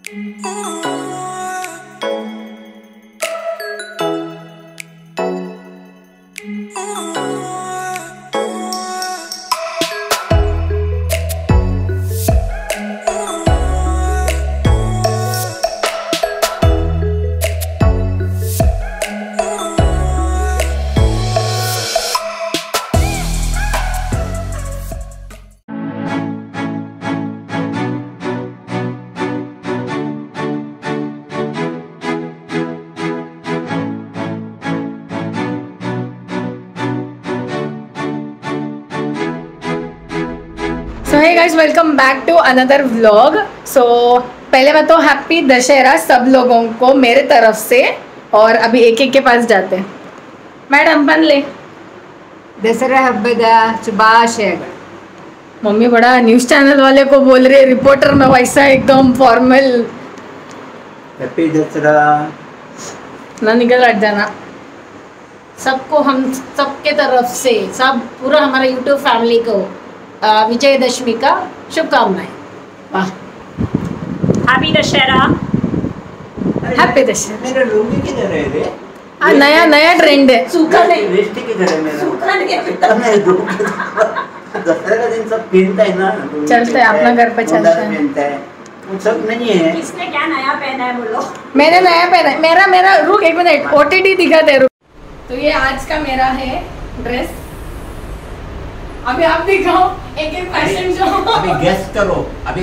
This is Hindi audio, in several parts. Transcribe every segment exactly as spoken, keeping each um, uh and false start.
So hey guys, welcome back to another vlog. So पहले मैं तो हैप्पी दशहरा सब लोगों को मेरे तरफ से। और अभी एक एक के पास जाते हैं। मैडम बन ले दशहरा हब्बद शुभाशयಗಳು। मम्मी बड़ा न्यूज़ चैनल वाले को बोल रहे, रिपोर्टर में वैसा एकदम फॉर्मल। हैप्पी दशहरा। ना निकल हट जाना। सबको हम सबके तरफ से, सब पूरा हमारा यूट्यूब फैमिली को विजयदशमी का शुभकामनाएं। वाह, हैप्पी दशहरा। हैप्पी दशहरा। मेरा लुंगी किधर है रे? आ, नया नया ट्रेंड है। सूखा नहीं, वेस्ट किधर है मेरा? सूखा नहीं है। नहीं, दशहरा का दिन सब पहनता है ना। चलते हैं, अपना घर पे चलते हैं। पहनता है वो सब नहीं है। किसने क्या नया पहना है बोलो? मैंने नया पहना है। मेरा मेरा रुक एक मिनट, ओटीटी दिखा दे। रुक, तो ये आज का मेरा है ड्रेस। अभी आप दिखाओ एक एक फैशन शो। अभी गेस करो। अभी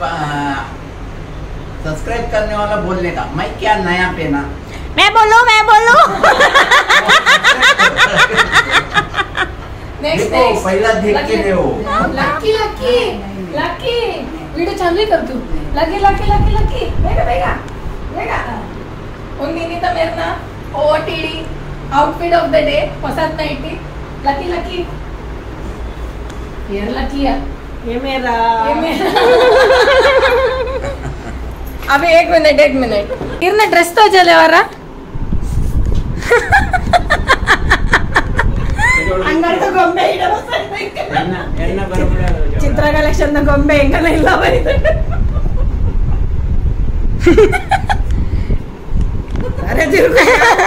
सब्सक्राइब करने वाला बोलने का मैं क्या नया पहना। मैं बोलूं मैं बोलूं नेक्स्ट देखो, नेक्स्ट पहला देख के देखो। लकी लकी लकी वीडियो चालू कर तू। लकी लकी लकी लकी बेगा बेगा बेगा उन्नी तो मेरे ना OTD outfit of the day पसंद नाइटी लकी लकी ये लकी है। ये मेरा ये मेरा अभी एक मिनट एक मिनट इरना ड्रेस तो चले वारा अंदर तो ಗೊಂಬೆ ಎನ್ನ ಬರಬರ ಚಿತ್ರ ಕಲೆಕ್ಷನ್ ನ ಗೊಂಬೆ ಹೆಂಗಲ್ಲ ಇಲ್ಲ ಬೈದೆ ಅರೆ ತಿರುಗು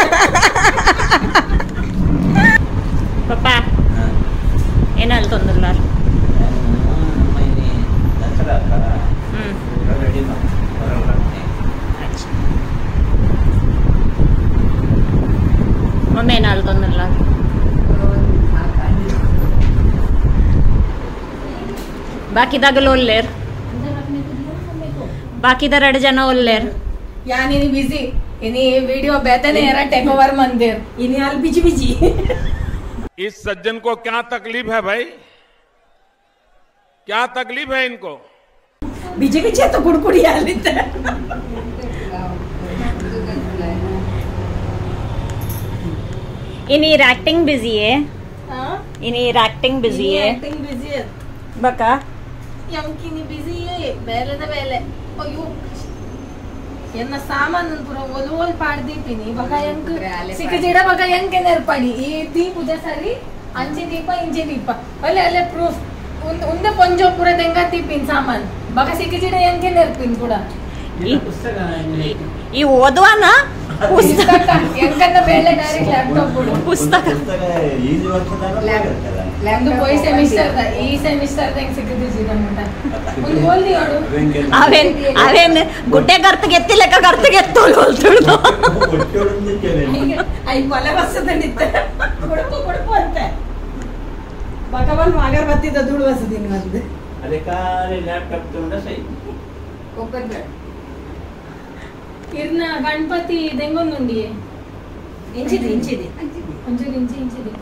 ಪಪ್ಪಾ ಏನಾಲ್ ತೊಂದಲ್ಲ मैंने दशहरा का ಹ್ಮ್ रेडी ना बराबर ಮಮ್ಮಿ ಏನಾಲ್ ತೊಂದಲ್ಲ ಬಾಕಿದಾಗಲ್ಲ ಒಲ್ಲೇರ್ ಬಾಕಿದ ಎರಡು ಜನ ಒಲ್ಲೇರ್ यानी बिजी इनी वीडियो बेहतर है टेक ओवर मंदिर ಇನಿ ಅಲ್ಲಿ ಬಿಜಿ ಬಿಜಿ इस सज्जन को क्या तकलीफ है भाई? क्या तकलीफ है इनको? ಬಿಜಿ ಬಿಜಿ ಅಂತ ಕುಡ್ಕುಡಿ ಅಲ್ಲಿಂದ ಇನಿ ಆಕ್ಟಿಂಗ್ ಬಿಜಿ है हां इनी एक्टिंग बिजी है एक्टिंग बिजी है बका यमकिनी बिजी है बेलेದ बेले अयो ಎನ್ನ ಸಾಮಾನು ಪುರ ಓಲ್ ಓಲ್ ಪಾಡ್ದೀಪಿನಿ ಬಗ ಯಂಕ್ ಸಿಕ್ಕಜಿಡ ಬಗ ಯಂಕ್ ನೆರ್ಪಡಿ ಈ ದೀಪುದ ಸರಿ ಅಂಚೆ ದೀಪ ಇಂಚೆ ದೀಪ ಅಲ್ಲೇ ಅಲ್ಲೇ ಪ್ರೂಫ್ ಉಂದೆ ಪಂಜೋ ಪುರ ದೆಂಗ ದೀಪಿನ್ ಸಾಮಾನ್ ಬಗ ಸಿಕ್ಕಜಿಡ ಯಂಕೆ ನೆರ್ಪಿನ್ ಕೂಡ पुस्तक ಈ ಓದುವಾನ ಪುಸ್ತಕ ಯಂಕನ್ನ ಬೇಳೆ ಡೈರೆಕ್ಟ್ ಲ್ಯಾಪ್ಟಾಪ್ ಕೊಡು ಪುಸ್ತಕ ಈ ವರ್ಷದಾಗ ಒಂದು ಹೋಯ್ ಸೆಮಿಸ್ಟರ್ ದ ಈ ಸೆಮಿಸ್ಟರ್ ದ ಹೆಂಗ್ ಸಿಕ್ಕಿದ್ವಿ ಜೀವನ ಒಂದು ಓಲ್ದಿ ಆಡು ಅವೇನ್ ಅವೇನ್ ಗುಡ್ಡೆ ಗರ್ತಗೆ ಎತ್ತಿ ಲೆಕ್ಕ ಗರ್ತಗೆ ಎತ್ತೋಳು ಹೇಳ್ತಿಡ್ದು ಐ ಕೊಲೆ ಬಸದ ನಿತ್ತ ಕೊಡಕು ಕೊಡಕು ಅಂತ ಭಗವಾನ್ ಮಾಗರ್ ಬತ್ತಿದ ಧೂಳು ಬಸದಿನ ಮತ್ತೆ ಅದಕ್ಕಾರೆ ಲ್ಯಾಪ್ಟಾಪ್ ತಗೊಂಡ ಸೈ ಕೊಪ್ಪದ ಇರ್ನ ಗಣಪತಿ ದೆಂಗೊಂದುಂಡಿ ಇಂಚಿದಿ ಇಂಚಿದಿ ಒಂಚೂರು ಇಂಚಿ ಇಂಚಿದಿ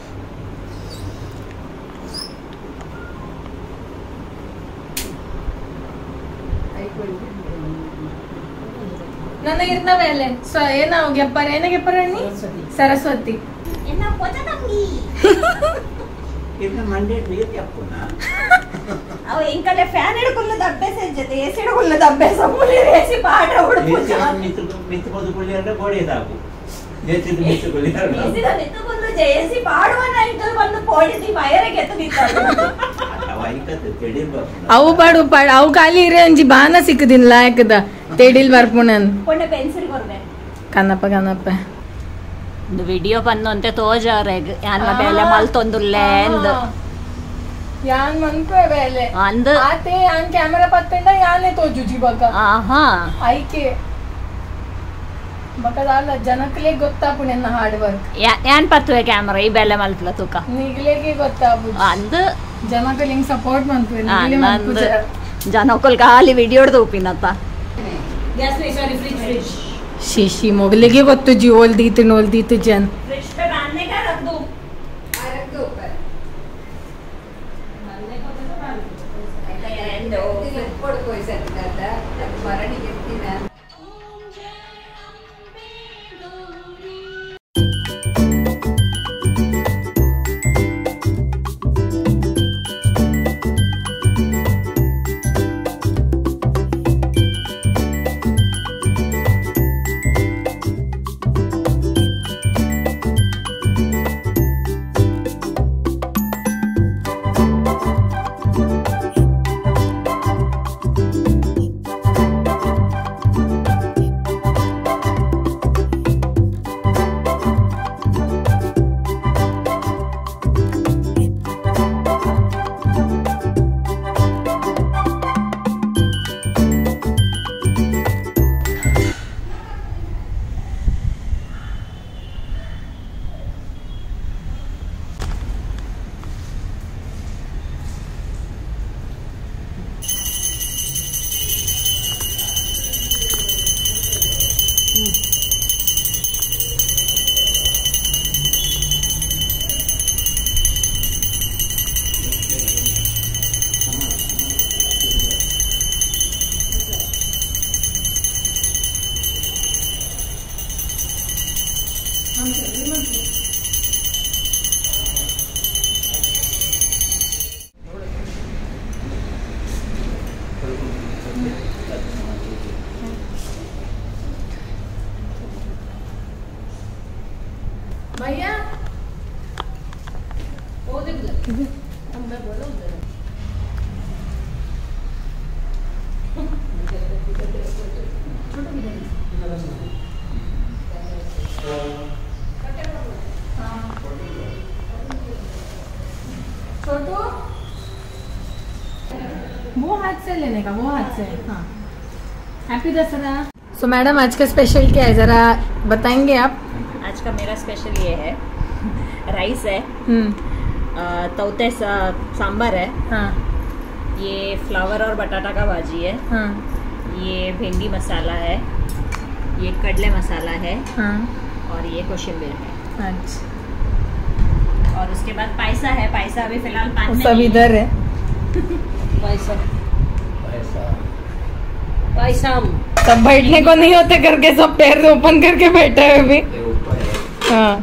ನನ್ನ ಇರ್ನವೆ ಅಲ್ಲೇ ಸೊ ಏನ ಗೆಪ್ಪರ ಏನ ಗೆಪ್ಪರ ಅಣ್ಣಿ ಸರಸ್ವತಿ ಎನ್ನ ಪೋತ ತಂಗಿ ಇದನ್ನ ಮಂಡೇ ಬೇರೆ ಅಪ್ಪನ ಅವ ಇಂಕಲೆ ಫ್ಯಾನ್ ಹಿಡ್ಕೊಳ್ಳೋದು ಅಭ್ಯಾಸ ಜೊತೆ ಎಸಿ ಹಿಡ್ಕೊಳ್ಳೋದು ಅಭ್ಯಾಸ ಮುಲಿ ಎಸಿ ಪಾಠ ಹುಡುಕು ಮಿತ್ತು ಮಿತ್ತು ಬದುಕೊಳ್ಳಿ ಅಂದ್ರೆ ಗೋಡೆ ಸಾಕು ಜೇಸಿ ಮಿತ್ತುಕೊಳ್ಳಿ ಎಸಿ ಮಿತ್ತುಕೊಂಡು ಜಯಸಿ ಪಾಡುವನ ಇಂಕಲ್ ಬಂದು ಪೋಡಿದಿ ಮಯರಿಗೆ ಎತ್ತು ನಿಂತಾಳು ಅವು ಪಾಡು ಪಾಡು ಅವು ಖಾಲಿ ಇರೇ ಅಂಜಿ ಬಾನ ಸಿಕ್ಕದಿನ್ ಲಾಯಕದ ಗೊತ್ತೇಡಿಲ್ ಬರ್ಪುಣನ್ ಪೊಣ್ಣೆ ಪೆನ್ಸಿಲ್ ಕೊರ್ದೆ ಕನ್ನಪ್ಪ ಕನ್ನಪ್ಪ ಒಂದು ವಿಡಿಯೋ ಬಂದು ಅಂತೆ ತೋಜಾರೆಗ್ ಯಾನ್ ಬೇಲೆ ಮಲ್ತೊಂದುಲ್ಲೆ ಎಂದು ಯಾನ್ ಮನ್ಪೆ ಬೇಲೆ ಅಂದ್ ಆತೆ ಯಾನ್ ಕ್ಯಾಮೆರಾ ಪತ್ತಂಡ ಯಾನೆ ತೋಜುಜಿ ಬಕ ಆಹಾ ಐಕೆ ಬಕದಾಲ ಜನಕ್ಲೆ ಗೊತ್ತಾಪುಣೆನ್ನ ಹಾರ್ಡ್ ವರ್ಕ್ ಯಾನ್ ಪತ್ತುವೆ ಕ್ಯಾಮರಾ ಈ ಬೆಲೆ ಮಲ್ತಲ ತೂಕ ನಿಗ್ಲೆಗೆ ಗೊತ್ತಾಪು ಅಂದ್ ಜನಕ್ಕೆ ಲಿಂಕ್ ಸಪೋರ್ಟ್ ಮಾಡ್ತೀವಿ ನಂದ್ ಜನಕ್ಕಲ್ ಖಾಲಿ ವಿಡಿಯೋ ತೂಪಿನತ್ತ ಶಿಶಿ ಮೊಗಲಿಗೆ ಗೊತ್ತು ಜಿ ಓಲ್ದೀತು ನೋಲ್ದೀತು ಜನ್ भैया छोटू वो हाथ से लेने का वो हाथ से हाँ हैप्पी दशहरा। सो मैडम आज का स्पेशल क्या है जरा बताएंगे आप। आज का मेरा स्पेशल ये है राइस है, तौते सांबर है, हाँ। ये फ्लावर और बटाटा का भाजी है, हाँ। ये भिंडी मसाला है, ये कडले मसाला है, हाँ। और ये कोशिम्बीर है। अच्छा और उसके बाद पायसा है। पायसा अभी फिलहाल पानी सब इधर है। पायसा पायसा सब बैठने को नहीं होते करके सब पैर ओपन करके बैठे हुए भी। हाँ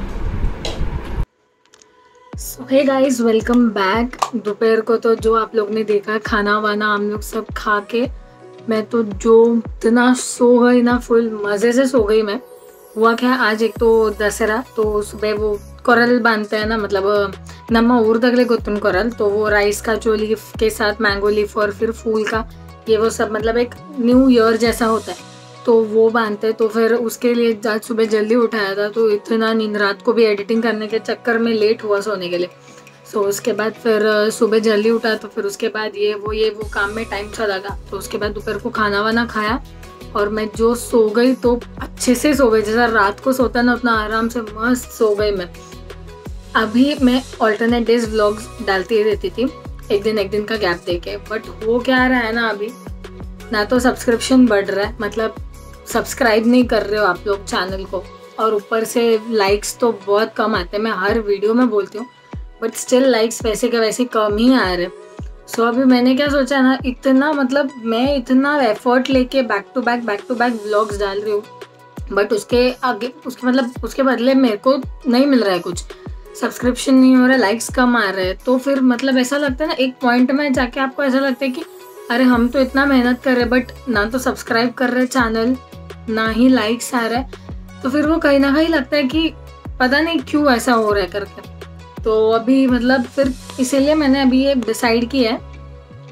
so hey guys welcome back. दोपहर को तो जो आप लोग ने देखा खाना वाना हम लोग सब खा के मैं तो जो इतना सो गई ना, फुल मज़े से सो गई मैं। हुआ क्या, आज एक तो दशहरा, तो सुबह वो कोरल बांधते हैं ना, मतलब नम्मा ऊर्दगले गोतुन कोरल, तो वो राइस का जो लीफ के साथ मैंगो लीफ और फिर फूल का ये वो सब मतलब एक न्यू ईयर जैसा होता है, तो वो बांधते। तो फिर उसके लिए आज सुबह जल्दी उठाया था, तो इतना नींद, रात को भी एडिटिंग करने के चक्कर में लेट हुआ सोने के लिए। सो उसके बाद फिर सुबह जल्दी उठा, तो फिर उसके बाद ये वो ये वो काम में टाइम चला लगा। तो उसके बाद दोपहर को खाना वाना खाया और मैं जो सो गई तो अच्छे से सो गई, जैसा रात को सोता ना उतना आराम से मस्त सो गई मैं। अभी मैं ऑल्टरनेट डेज व्लॉग्स डालती ही रहती थी, एक दिन एक दिन का गैप देके, बट वो क्या रहा है ना, अभी ना तो सब्सक्रिप्शन बढ़ रहा है, मतलब सब्सक्राइब नहीं कर रहे हो आप लोग चैनल को, और ऊपर से लाइक्स तो बहुत कम आते हैं। मैं हर वीडियो में बोलती हूँ बट स्टिल लाइक्स वैसे के वैसे कम ही आ रहे। सो so, अभी मैंने क्या सोचा ना, इतना मतलब मैं इतना एफर्ट लेके back to back back to back vlogs डाल रही हूँ, बट उसके आगे उसके मतलब उसके बदले मेरे को नहीं मिल रहा है कुछ, सब्सक्रिप्शन नहीं हो रहा है, लाइक्स कम आ रहे हैं। तो फिर मतलब ऐसा लगता है ना, एक पॉइंट में जाके आपको ऐसा लगता है कि अरे हम तो इतना मेहनत कर रहे हैं बट ना तो सब्सक्राइब कर रहे चैनल, ना ही लाइक्स आ रहा है। तो फिर वो कहीं ना कहीं लगता है कि पता नहीं क्यों ऐसा हो रहा है करके। तो अभी मतलब फिर इसीलिए मैंने अभी ये डिसाइड किया है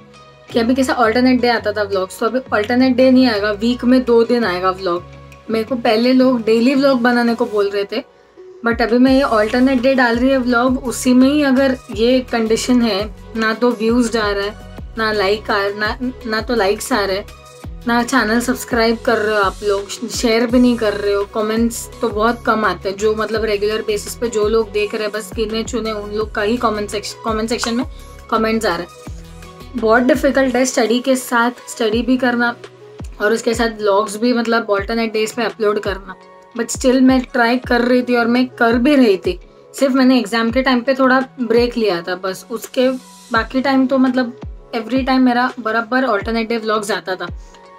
कि अभी कैसा ऑल्टरनेट डे आता था व्लॉग्स, तो अभी ऑल्टरनेट डे नहीं आएगा, वीक में दो दिन आएगा व्लॉग। मेरे को पहले लोग डेली व्लॉग बनाने को बोल रहे थे, बट अभी मैं ये ऑल्टरनेट डे डाल रही है व्लॉग, उसी में ही अगर ये कंडीशन है, ना तो व्यूज़ जा रहा है, ना लाइक आ ना ना तो लाइक्स आ रहे, ना चैनल सब्सक्राइब कर रहे हो आप लोग, शेयर भी नहीं कर रहे हो, कमेंट्स तो बहुत कम आते हैं। जो मतलब रेगुलर बेसिस पे जो लोग देख रहे हैं बस गिने चुने उन लोग का ही कमेंट सेक्शन कमेंट सेक्शन में कमेंट्स आ रहे हैं। बहुत डिफिकल्ट है स्टडी के साथ स्टडी भी करना और उसके साथ व्लॉग्स भी मतलब ऑल्टरनेट डेज पे अपलोड करना, बट स्टिल मैं ट्राई कर रही थी और मैं कर भी रही थी। सिर्फ मैंने एग्ज़ाम के टाइम पे थोड़ा ब्रेक लिया था बस, उसके बाकी टाइम तो मतलब एवरी टाइम मेरा बराबर ऑल्टरनेट डे व्लॉग्स आता था।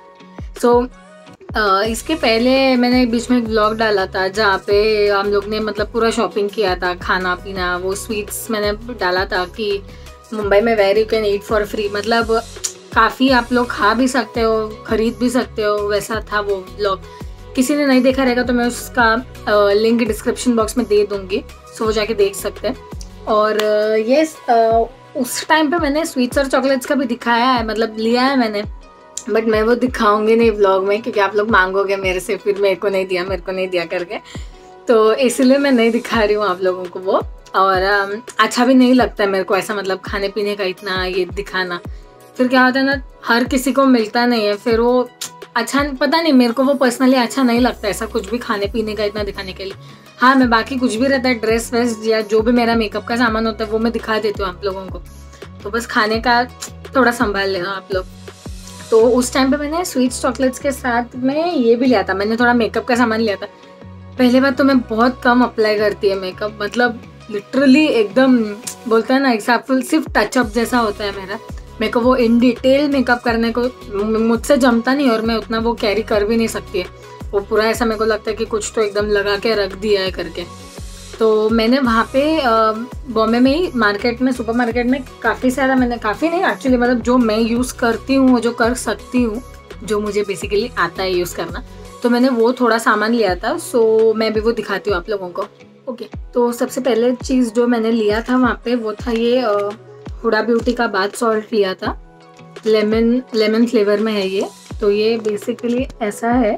सो so, uh, इसके पहले मैंने बीच में एक व्लॉग डाला था जहाँ पे हम लोग ने मतलब पूरा शॉपिंग किया था, खाना पीना, वो स्वीट्स मैंने डाला था कि मुंबई में where you can eat for free, मतलब काफ़ी आप लोग खा भी सकते हो, खरीद भी सकते हो, वैसा था वो व्लॉग। किसी ने नहीं देखा रहेगा तो मैं उसका लिंक डिस्क्रिप्शन बॉक्स में दे दूँगी, सो वो जाके देख सकते हैं। और ये uh, उस टाइम पे मैंने स्वीट्स और चॉकलेट्स का भी दिखाया है, मतलब लिया है मैंने, बट मैं वो दिखाऊंगी नहीं व्लॉग में क्योंकि आप लोग मांगोगे मेरे से फिर मेरे को नहीं दिया मेरे को नहीं दिया करके, तो इसलिए मैं नहीं दिखा रही हूँ आप लोगों को वो। और अच्छा भी नहीं लगता है मेरे को ऐसा मतलब खाने पीने का इतना ये दिखाना, फिर क्या होता है ना हर किसी को मिलता नहीं है, फिर वो अच्छा पता नहीं, मेरे को वो पर्सनली अच्छा नहीं लगता ऐसा कुछ भी खाने पीने का इतना दिखाने के लिए। हाँ, मैं बाकी कुछ भी रहता है ड्रेस वेस या जो भी मेरा मेकअप का सामान होता है वो मैं दिखा देती हूँ आप लोगों को, तो बस खाने का थोड़ा संभाल लेना आप लोग। तो उस टाइम पे मैंने स्वीट्स चॉकलेट्स के साथ में ये भी लिया था, मैंने थोड़ा मेकअप का सामान लिया था। पहले बात तो मैं बहुत कम अप्लाई करती है मेकअप, मतलब लिटरली एकदम बोलता है ना एग्जाम्पल सिर्फ टचअप जैसा होता है मेरा। मेरे को वो इन डिटेल मेकअप करने को मुझसे जमता नहीं और मैं उतना वो कैरी कर भी नहीं सकती है, वो पूरा ऐसा मेरे को लगता है कि कुछ तो एकदम लगा के रख दिया है करके। तो मैंने वहाँ पे बॉम्बे में ही मार्केट में सुपर मार्केट में काफ़ी सारा मैंने काफ़ी नहीं एक्चुअली मतलब जो मैं यूज़ करती हूँ जो कर सकती हूँ जो मुझे बेसिकली आता है यूज़ करना, तो मैंने वो थोड़ा सामान लिया था। सो मैं भी वो दिखाती हूँ आप लोगों को। ओके, तो सबसे पहले चीज़ जो मैंने लिया था वहाँ पे वो था ये हुडा ब्यूटी का बाथ सॉल्ट लिया था, लेमन लेमन फ्लेवर में है ये। तो ये बेसिकली ऐसा है,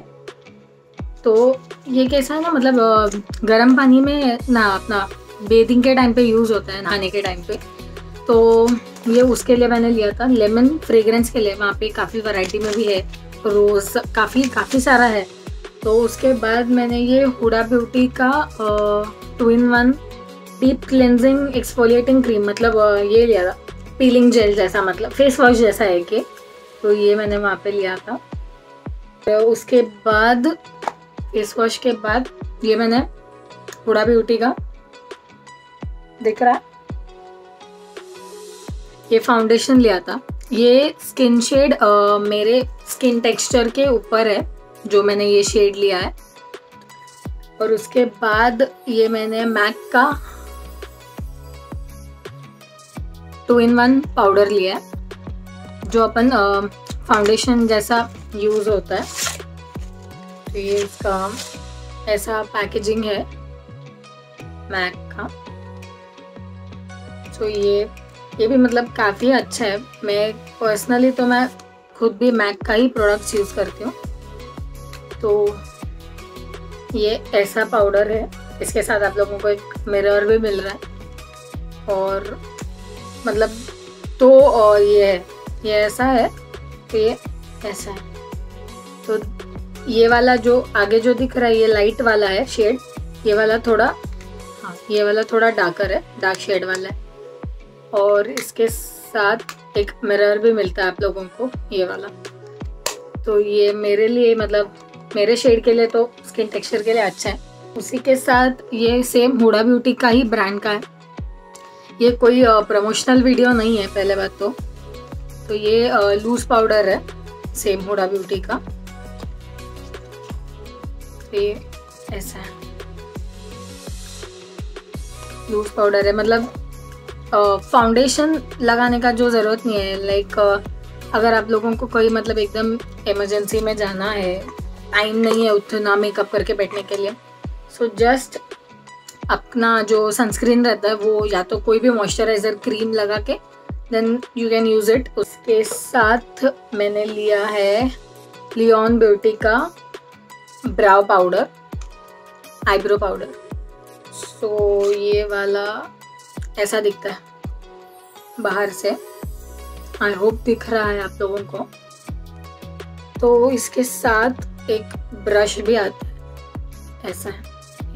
तो ये कैसा है ना मतलब गर्म पानी में ना अपना बेदिंग के टाइम पे यूज़ होता है नहाने के टाइम पे, तो ये उसके लिए मैंने लिया था। लेमन फ्रेग्रेंस के लिए वहाँ पे काफ़ी वैरायटी में भी है, रोज़ काफ़ी काफ़ी सारा है। तो उसके बाद मैंने ये हुडा ब्यूटी का two in one deep cleansing exfoliating cream मतलब ये लिया था, पीलिंग जेल जैसा मतलब फेस वॉश जैसा है कि, तो ये मैंने वहाँ पे लिया था। तो उसके बाद फेस वॉश के बाद ये मैंने हुडा ब्यूटी का दिख रहा है ये फाउंडेशन लिया था। ये स्किन शेड मेरे स्किन टेक्सचर के ऊपर है जो मैंने ये शेड लिया है। और उसके बाद ये मैंने मैक का टू इन वन पाउडर लिया है जो अपन फाउंडेशन जैसा यूज़ होता है। तो ये इसका ऐसा पैकेजिंग है मैक का। तो ये ये भी मतलब काफ़ी अच्छा है। मैं पर्सनली तो मैं खुद भी मैक का ही प्रोडक्ट्स यूज़ करती हूँ। तो ये ऐसा पाउडर है, इसके साथ आप लोगों को एक मिरर भी मिल रहा है और मतलब तो और ये है ये ऐसा है, तो ये ऐसा है। तो ये वाला जो आगे जो दिख रहा है ये लाइट वाला है शेड, ये वाला थोड़ा हाँ ये वाला थोड़ा डार्कर है, डार्क शेड वाला है। और इसके साथ एक मिरर भी मिलता है आप लोगों को ये वाला। तो ये मेरे लिए मतलब मेरे शेड के लिए तो स्किन टेक्सचर के लिए अच्छा है। उसी के साथ ये सेम हुडा ब्यूटी का ही ब्रांड का है, ये कोई प्रमोशनल वीडियो नहीं है पहले बात तो। तो ये लूज पाउडर है सेम हुडा ब्यूटी का, ये ऐसा है लूज पाउडर है। मतलब फाउंडेशन लगाने का जो ज़रूरत नहीं है। लाइक अगर आप लोगों को कोई मतलब एकदम इमरजेंसी में जाना है, टाइम नहीं है उतना मेकअप करके बैठने के लिए, सो जस्ट अपना जो सनस्क्रीन रहता है वो या तो कोई भी मॉइस्चराइज़र क्रीम लगा के then you can use it. उसके साथ मैंने लिया है लियोन ब्यूटी का brow powder, eyebrow powder. So ये वाला ऐसा दिखता है बाहर से, आई होप दिख रहा है आप लोगों को। तो इसके साथ एक ब्रश भी आता है, ऐसा है।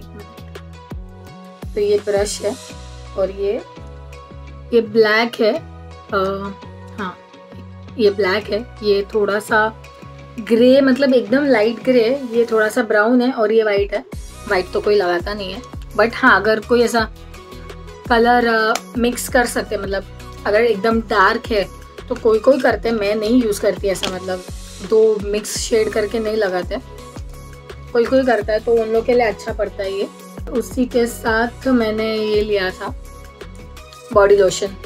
तो ये ब्रश है और ये ये ब्लैक है, आ, हाँ ये ब्लैक है। ये थोड़ा सा ग्रे, मतलब एकदम लाइट ग्रे है, ये थोड़ा सा ब्राउन है और ये वाइट है। वाइट तो कोई लगाता नहीं है, बट हाँ अगर कोई ऐसा कलर मिक्स कर सकते, मतलब अगर एकदम डार्क है तो कोई कोई करते, मैं नहीं यूज़ करती ऐसा, मतलब दो मिक्स शेड करके नहीं लगाते, कोई कोई करता है तो उन लोग के लिए अच्छा पड़ता है ये। उसी के साथ मैंने ये लिया था बॉडी लोशन।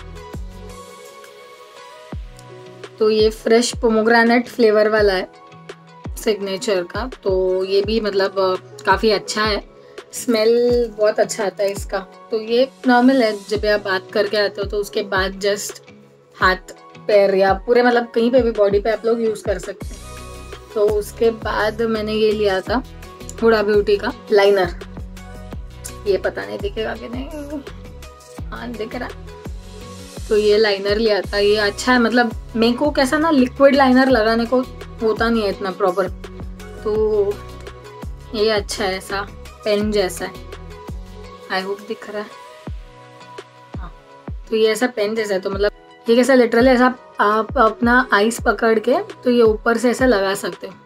तो ये फ्रेश पोमोग्रेनेट फ्लेवर वाला है सिग्नेचर का। तो ये भी मतलब काफ़ी अच्छा है, स्मेल बहुत अच्छा आता है इसका। तो ये नॉर्मल है, जब आप बात करके आते हो तो उसके बाद जस्ट हाथ पैर या पूरे मतलब कहीं पे भी बॉडी पे आप लोग यूज़ कर सकते हैं। तो उसके बाद मैंने ये लिया था हुडा ब्यूटी का लाइनर। ये पता नहीं दिखेगा कि नहीं, हाँ दिख रहा। तो ये लाइनर लिया था, ये अच्छा है, मतलब मेरे को कैसा ना लिक्विड लाइनर लगाने को होता नहीं है इतना प्रॉपर, तो ये अच्छा है, ऐसा पेन जैसा है, आई होप दिख रहा है। हाँ तो ये ऐसा पेन जैसा है, तो मतलब ये कैसा लिटरली ऐसा आप अपना आइस पकड़ के तो ये ऊपर से ऐसा लगा सकते हो।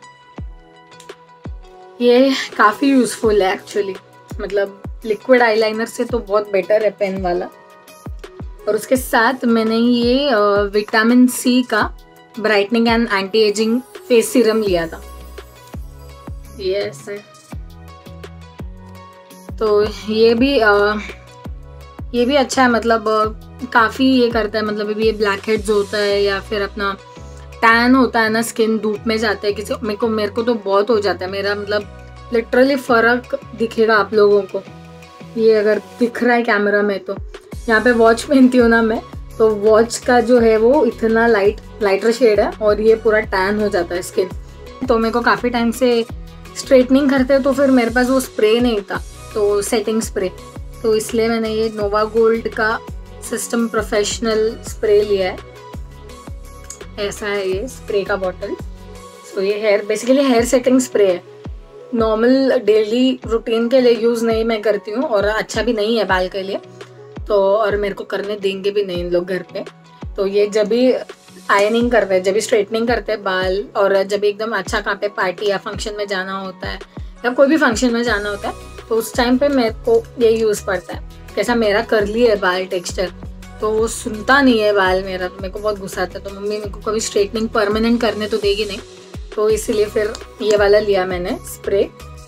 ये काफ़ी यूज़फुल है एक्चुअली, मतलब लिक्विड आईलाइनर से तो बहुत बेटर है पेन वाला। और उसके साथ मैंने ये विटामिन सी का brightening and anti ageing face serum लिया था, ये ऐसे। तो ये भी आ, ये भी अच्छा है, मतलब काफ़ी ये करता है, मतलब ये ब्लैक हेड्स होता है या फिर अपना टैन होता है ना, स्किन धूप में जाता है किसी मेरे को मेरे को तो बहुत हो जाता है मेरा, मतलब लिटरली फ़र्क दिखेगा आप लोगों को। ये अगर दिख रहा है कैमरा में तो यहाँ पे वॉच पहनती हूँ ना मैं, तो वॉच का जो है वो इतना लाइट लाइटर शेड है और ये पूरा टैन हो जाता है स्किन। तो मेरे को काफ़ी टाइम से स्ट्रेटनिंग करते तो फिर मेरे पास वो स्प्रे नहीं था, तो सेटिंग स्प्रे, तो इसलिए मैंने ये नोवा गोल्ड का सिस्टम प्रोफेशनल स्प्रे लिया है। ऐसा है ये स्प्रे का बॉटल। सो ये hair basically hair setting spray है, नॉर्मल डेली रूटीन के लिए यूज़ नहीं मैं करती हूँ और अच्छा भी नहीं है बाल के लिए, तो और मेरे को करने देंगे भी नहीं इन लोग घर पे। तो ये जब भी आयनिंग करते हैं, जब भी स्ट्रेटनिंग करते हैं बाल, और जब भी एकदम अच्छा कहाँ पे पार्टी या फंक्शन में जाना होता है या कोई भी फंक्शन में जाना होता है तो उस टाइम पे मेरे को ये यूज़ पड़ता है। कैसा मेरा कर्ली है बाल टेक्सचर, तो वो सुनता नहीं है बाल मेरा, तो मेरे को बहुत गुस्सा आता है। तो मम्मी मेरे को कभी स्ट्रेटनिंग परमानेंट करने तो देगी नहीं, तो इसलिए फिर ये वाला लिया मैंने स्प्रे।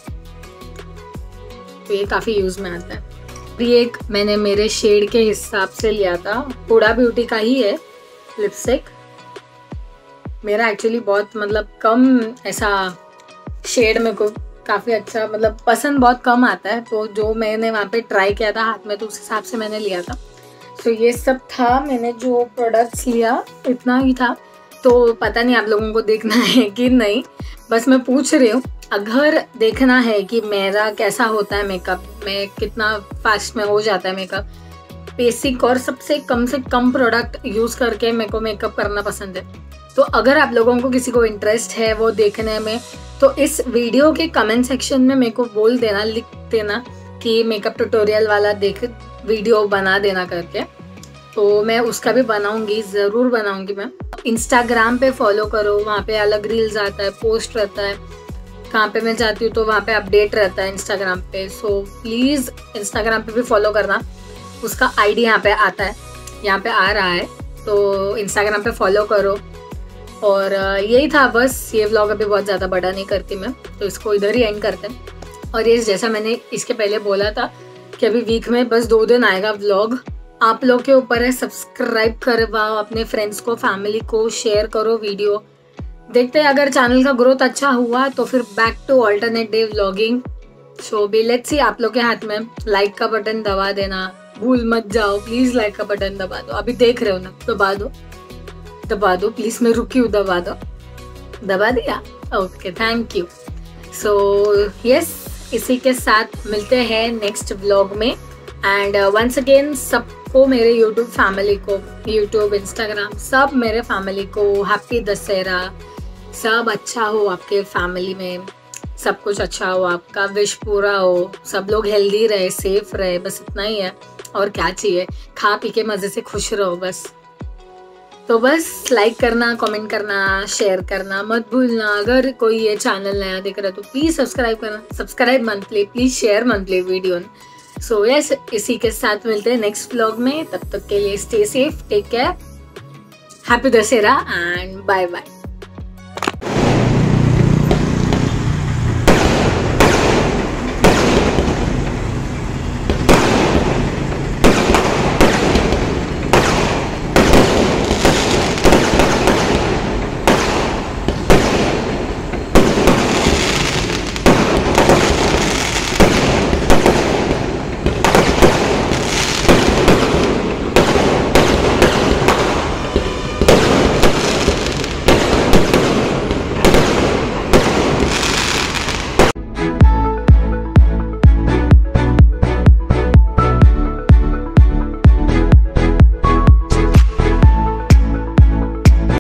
तो ये काफ़ी यूज़ में आता है। ये एक मैंने मेरे शेड के हिसाब से लिया था, हुडा ब्यूटी का ही है लिपस्टिक। मेरा एक्चुअली बहुत मतलब कम ऐसा शेड मेरे को काफ़ी अच्छा मतलब पसंद बहुत कम आता है, तो जो मैंने वहाँ पे ट्राई किया था हाथ में तो उस हिसाब से मैंने लिया था। तो ये सब था मैंने जो प्रोडक्ट्स लिया, इतना ही था। तो पता नहीं आप लोगों को देखना है कि नहीं, बस मैं पूछ रही हूँ। अगर देखना है कि मेरा कैसा होता है मेकअप, मैं कितना फास्ट में हो जाता है मेकअप, बेसिक और सबसे कम से कम प्रोडक्ट यूज़ करके मेरे को मेकअप करना पसंद है। तो अगर आप लोगों को किसी को इंटरेस्ट है वो देखने में, तो इस वीडियो के कमेंट सेक्शन में मेरे को बोल देना, लिख देना कि मेकअप ट्यूटोरियल वाला देख वीडियो बना देना करके, तो मैं उसका भी बनाऊंगी, ज़रूर बनाऊंगी मैं। इंस्टाग्राम पे फॉलो करो, वहाँ पे अलग रील्स आता है, पोस्ट रहता है, कहाँ पे मैं जाती हूँ तो वहाँ पे अपडेट रहता है इंस्टाग्राम पे। सो प्लीज़ इंस्टाग्राम पे भी फॉलो करना, उसका आईडी यहाँ पे आता है, यहाँ पे आ रहा है, तो इंस्टाग्राम पे फॉलो करो। और यही था बस, ये व्लॉग अभी बहुत ज़्यादा बड़ा नहीं करती मैं, तो इसको इधर ही एंड करते हैं। और ये जैसा मैंने इसके पहले बोला था कि अभी वीक में बस दो दिन आएगा व्लॉग, आप लोग के ऊपर है। सब्सक्राइब करवाओ अपने फ्रेंड्स को, फैमिली को, शेयर करो वीडियो। देखते हैं अगर चैनल का ग्रोथ अच्छा हुआ तो फिर back to alternate day vlogging. So be let's see, आप लोग के हाथ में। लाइक का बटन दबा देना, भूल मत जाओ, प्लीज लाइक का बटन दबा दो। अभी देख रहे हो ना, दबा दो दबा दो प्लीज, मैं रुकी हूँ, दबा दो। दबा दिया? Okay, thank you. So yes, इसी के साथ मिलते हैं नेक्स्ट व्लॉग में। एंड वंस अगेन सबको, मेरे यूट्यूब फैमिली को, यूट्यूब इंस्टाग्राम सब मेरे फैमिली को हैप्पी दशहरा। सब अच्छा हो आपके फैमिली में, सब कुछ अच्छा हो, आपका विश पूरा हो, सब लोग हेल्दी रहे, सेफ रहे, बस इतना ही है। और क्या चाहिए, खा पी के मज़े से खुश रहो बस। तो बस लाइक करना, कमेंट करना, शेयर करना मत भूलना। अगर कोई ये चैनल नया देख रहा है तो प्लीज़ सब्सक्राइब करना। Subscribe monthly, please share monthly video. So yes, इसी के साथ मिलते हैं नेक्स्ट व्लॉग में। तब तक के लिए stay safe, take care, happy Dussehra and bye bye.